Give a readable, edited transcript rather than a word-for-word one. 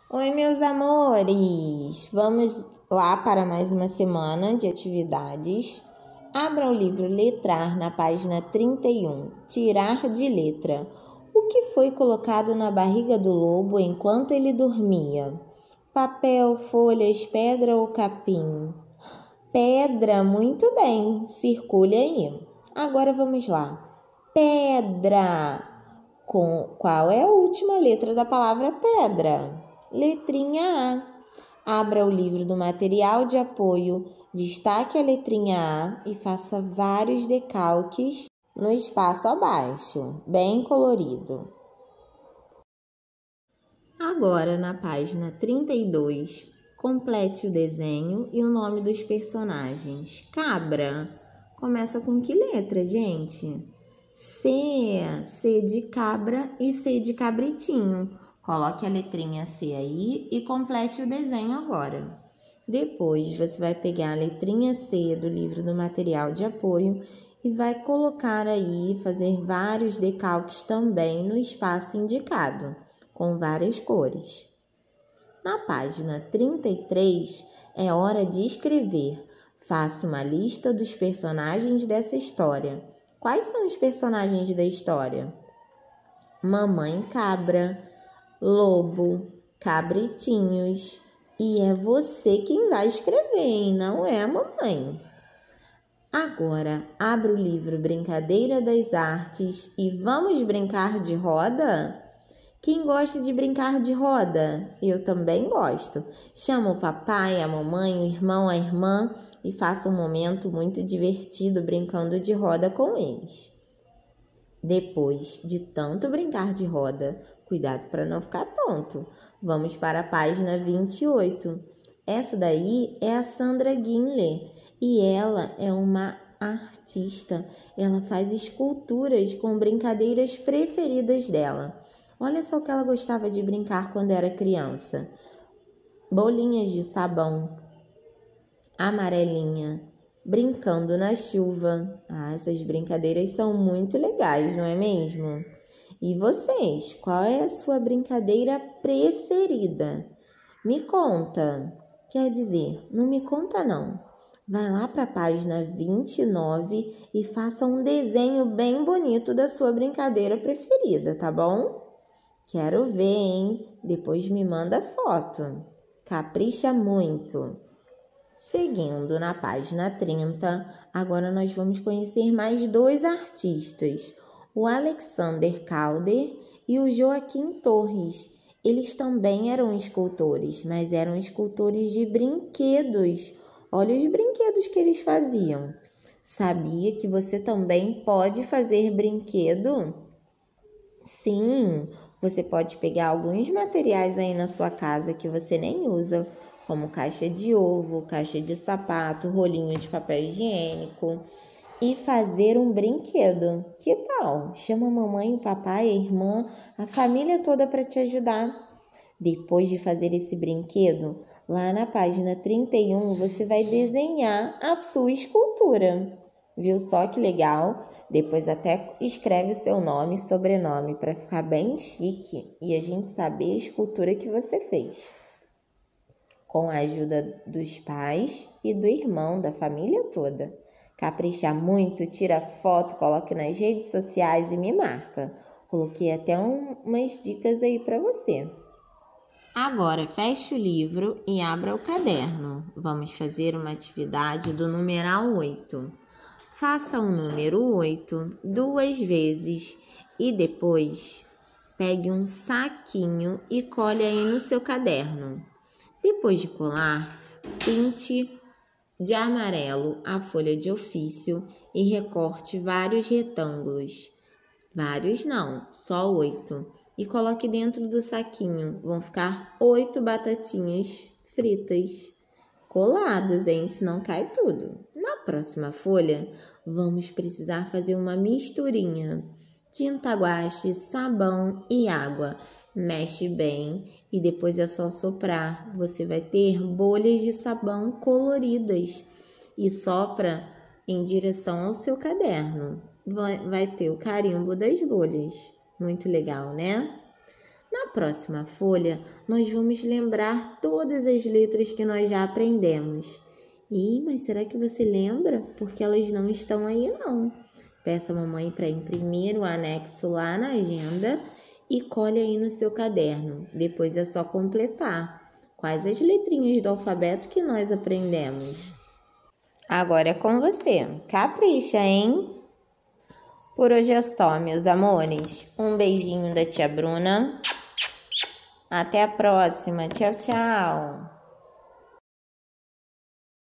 Oi, meus amores! Vamos lá para mais uma semana de atividades. Abra o livro Letrar na página 31. Tirar de letra. O que foi colocado na barriga do lobo enquanto ele dormia? Papel, folhas, pedra ou capim? Pedra, muito bem. Circule aí. Agora vamos lá. Pedra. Qual é a última letra da palavra pedra? Letrinha A. Abra o livro do material de apoio, destaque a letrinha A e faça vários decalques no espaço abaixo, bem colorido. Agora, na página 32, complete o desenho e o nome dos personagens. Cabra. Começa com que letra, gente? C. C de cabra e C de cabritinho. Coloque a letrinha C aí e complete o desenho agora. Depois, você vai pegar a letrinha C do livro do material de apoio e vai colocar aí, fazer vários decalques também no espaço indicado, com várias cores. Na página 33, é hora de escrever. Faça uma lista dos personagens dessa história. Quais são os personagens da história? Mamãe cabra, lobo, cabritinhos. E é você quem vai escrever, hein? Não é a mamãe. Agora, abra o livro Brincadeira das Artes e vamos brincar de roda? Quem gosta de brincar de roda? Eu também gosto. Chama o papai, a mamãe, o irmão, a irmã e faça um momento muito divertido brincando de roda com eles. Depois de tanto brincar de roda, cuidado para não ficar tonto. Vamos para a página 28. Essa daí é a Sandra Guinle e ela é uma artista. Ela faz esculturas com brincadeiras preferidas dela. Olha só o que ela gostava de brincar quando era criança. Bolinhas de sabão, amarelinha, brincando na chuva. Essas brincadeiras são muito legais, não é mesmo? E vocês, qual é a sua brincadeira preferida? Me conta. Quer dizer, não me conta não. Vai lá para a página 29 e faça um desenho bem bonito da sua brincadeira preferida, tá bom? Quero ver, hein? Depois me manda foto. Capricha muito. Seguindo na página 30, agora nós vamos conhecer mais dois artistas, o Alexander Calder e o Joaquim Torres. Eles também eram escultores, mas eram escultores de brinquedos. Olha os brinquedos que eles faziam. Sabia que você também pode fazer brinquedo? Sim, você pode pegar alguns materiais aí na sua casa que você nem usa, como caixa de ovo, caixa de sapato, rolinho de papel higiênico e fazer um brinquedo. Que tal? Chama a mamãe, o papai, a irmã, a família toda para te ajudar. Depois de fazer esse brinquedo, lá na página 31, você vai desenhar a sua escultura. Viu só que legal? Depois até escreve o seu nome e sobrenome para ficar bem chique e a gente saber a escultura que você fez. Com a ajuda dos pais e do irmão, da família toda. Capricha muito, tira foto, coloque nas redes sociais e me marca. Coloquei até umas dicas aí para você. Agora, feche o livro e abra o caderno. Vamos fazer uma atividade do numeral 8. Faça o número 8 2 vezes e depois pegue um saquinho e cole aí no seu caderno. Depois de colar, pinte de amarelo a folha de ofício e recorte vários retângulos. Vários não, só 8. E coloque dentro do saquinho. Vão ficar 8 batatinhas fritas. Coladas, hein? Senão cai tudo. Na próxima folha, vamos precisar fazer uma misturinha. Tinta guache, sabão e água. Mexe bem e depois é só soprar. Você vai ter bolhas de sabão coloridas e sopra em direção ao seu caderno. Vai ter o carimbo das bolhas. Muito legal, né? Na próxima folha, nós vamos lembrar todas as letras que nós já aprendemos. Mas será que você lembra? Porque elas não estão aí, não. Peça a mamãe para imprimir o anexo lá na agenda e colhe aí no seu caderno. Depois é só completar. Quais as letrinhas do alfabeto que nós aprendemos? Agora é com você. Capricha, hein? Por hoje é só, meus amores. Um beijinho da tia Bruna. Até a próxima. Tchau, tchau.